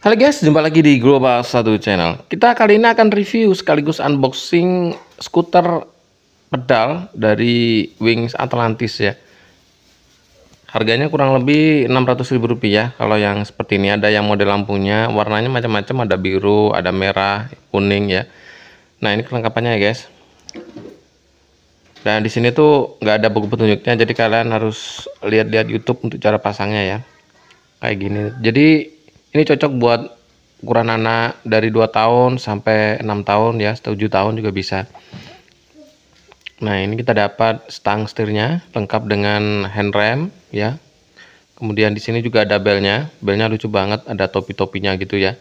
Halo guys, jumpa lagi di Global 1 Channel. Kita kali ini akan review sekaligus unboxing skuter pedal dari Wings Atlantis ya. Harganya kurang lebih Rp600.000. Kalau yang seperti ini, ada yang model lampunya, warnanya macam-macam, ada biru, ada merah, kuning ya. Nah, ini kelengkapannya ya guys. Dan di sini tuh nggak ada buku petunjuknya, jadi kalian harus lihat-lihat YouTube untuk cara pasangnya ya. Kayak gini. Jadi ini cocok buat ukuran anak dari 2 tahun sampai 6 tahun ya, 7 tahun juga bisa. Nah, ini kita dapat stang setirnya lengkap dengan handrem ya. Kemudian di sini juga ada belnya. Belnya lucu banget, ada topi-topinya gitu ya.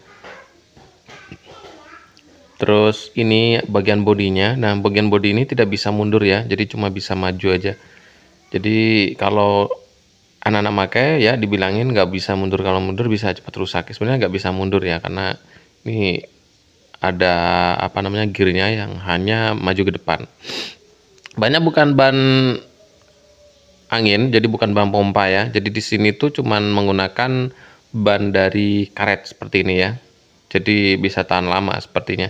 Terus ini bagian bodinya. Nah, bagian bodi ini tidak bisa mundur ya, jadi cuma bisa maju aja. Jadi kalau anak-anak pakai ya dibilangin nggak bisa mundur, kalau mundur bisa cepat rusak. Sebenarnya nggak bisa mundur ya, karena ini ada apa namanya gearnya yang hanya maju ke depan. Banyak bukan ban angin, jadi bukan ban pompa ya. Jadi di sini tuh cuman menggunakan ban dari karet seperti ini ya. Jadi bisa tahan lama sepertinya.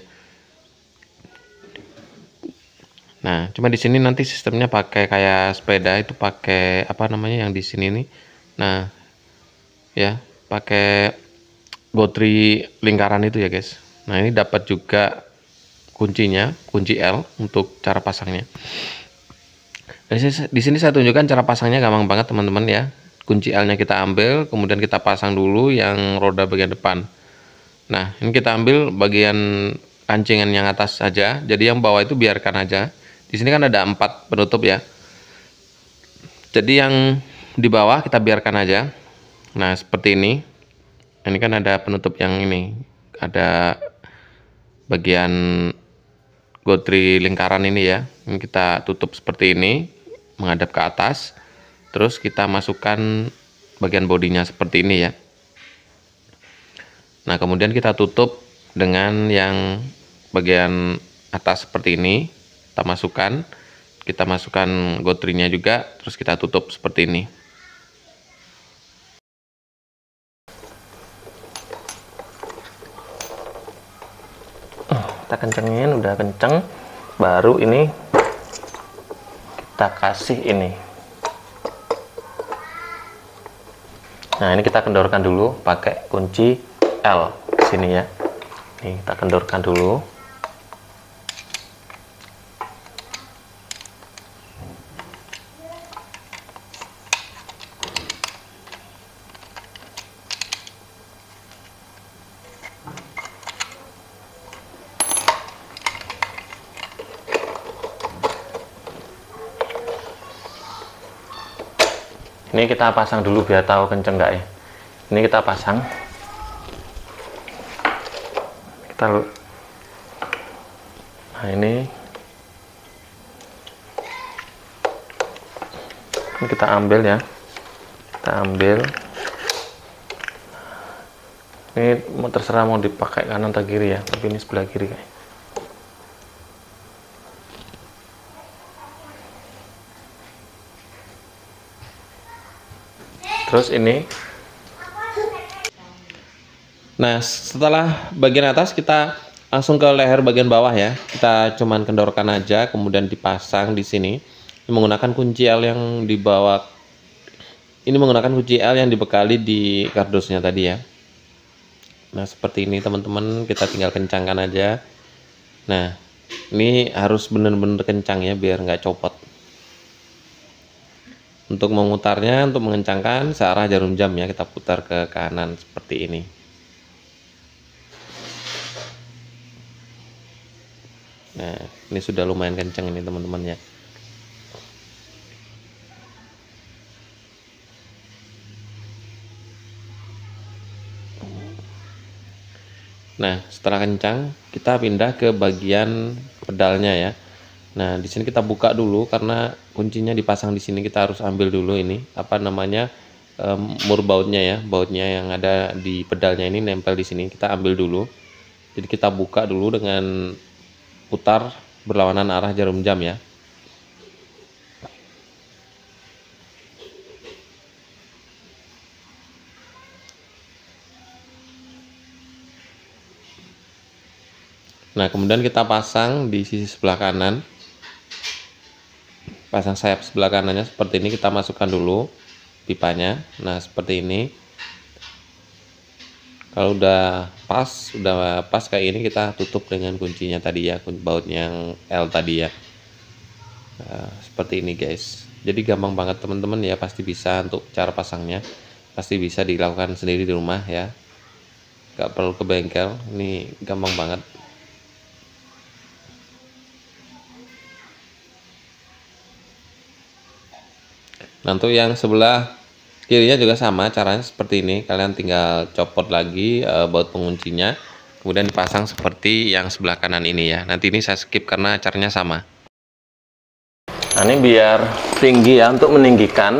Nah, cuma di sini nanti sistemnya pakai kayak sepeda itu, pakai apa namanya yang di sini nih. Nah, ya, pakai gotri lingkaran itu ya, guys. Nah, ini dapat juga kuncinya, kunci L untuk cara pasangnya. Di sini saya tunjukkan cara pasangnya, gampang banget teman-teman ya. Kunci L-nya kita ambil, kemudian kita pasang dulu yang roda bagian depan. Nah, ini kita ambil bagian kancingan yang atas saja, jadi yang bawah itu biarkan aja. Di sini kan ada 4 penutup ya. Jadi yang di bawah kita biarkan aja. Nah, seperti ini. Ini kan ada penutup yang ini, ada bagian gotri lingkaran ini ya. Ini kita tutup seperti ini, menghadap ke atas. Terus kita masukkan bagian bodinya seperti ini ya. Nah, kemudian kita tutup dengan yang bagian atas seperti ini. Kita masukkan gotrinya juga, terus kita tutup seperti ini. Kita kencengin, udah kenceng, baru ini kita kasih ini. Nah, ini kita kendorkan dulu pakai kunci L sini ya. Nih, kita kendorkan dulu. Ini kita pasang dulu biar tahu kenceng nggak ya. Ini kita pasang. Nah, ini kita ambil ya. Kita ambil. Ini terserah mau dipakai kanan atau kiri ya, tapi ini sebelah kiri kayak. Terus ini. Nah, setelah bagian atas kita langsung ke leher bagian bawah ya. Kita cuman kendorkan aja, kemudian dipasang di sini. Ini menggunakan kunci L yang dibawa. Ini menggunakan kunci L yang dibekali di kardusnya tadi ya. Nah, seperti ini teman-teman, kita tinggal kencangkan aja. Nah, ini harus benar-benar kencang ya, biar nggak copot. Untuk memutarnya, untuk mengencangkan searah jarum jam ya, kita putar ke kanan seperti ini. Nah, ini sudah lumayan kencang ini teman-teman ya. Nah, setelah kencang, kita pindah ke bagian pedalnya ya. Nah, di sini kita buka dulu karena kuncinya dipasang di sini. Kita harus ambil dulu ini apa namanya mur bautnya ya, bautnya yang ada di pedalnya ini nempel di sini. Kita ambil dulu. Jadi kita buka dulu dengan putar berlawanan arah jarum jam ya. Nah, kemudian kita pasang di sisi sebelah kanan, pasang sayap sebelah kanannya seperti ini. Kita masukkan dulu pipanya. Nah, seperti ini. Kalau udah pas kayak ini, kita tutup dengan kuncinya tadi ya, baut yang L tadi ya. Nah, seperti ini guys. Jadi gampang banget teman-teman ya, pasti bisa untuk cara pasangnya. Pasti bisa dilakukan sendiri di rumah ya. Gak perlu ke bengkel, ini gampang banget. Nah, untuk yang sebelah kirinya juga sama caranya seperti ini. Kalian tinggal copot lagi baut penguncinya, kemudian dipasang seperti yang sebelah kanan ini ya. Nanti ini saya skip karena caranya sama. Nah, ini biar tinggi ya, untuk meninggikan.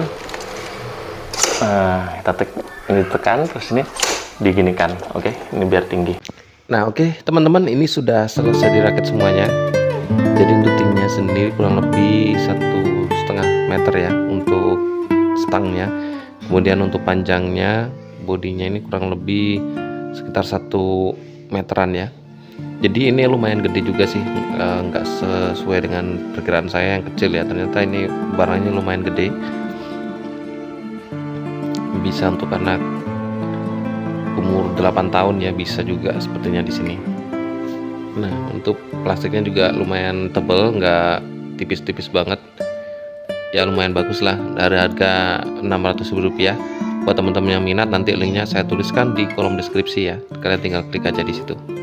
Nah, ini tekan, terus ini diginikan. Oke, ini biar tinggi. Nah, oke teman-teman, ini sudah selesai dirakit semuanya. Jadi untuk tingginya sendiri kurang lebih 1,5 meter ya untuk stangnya. Kemudian untuk panjangnya, bodinya ini kurang lebih sekitar 1 meteran ya. Jadi ini lumayan gede juga sih, nggak sesuai dengan perkiraan saya yang kecil ya. Ternyata ini barangnya lumayan gede, bisa untuk anak umur 8 tahun ya, bisa juga sepertinya di sini. Nah, untuk plastiknya juga lumayan tebal, nggak tipis-tipis banget ya, lumayan bagus lah. Dari harga Rp600.000. Buat teman-teman yang minat, nanti linknya saya tuliskan di kolom deskripsi ya, kalian tinggal klik aja di situ.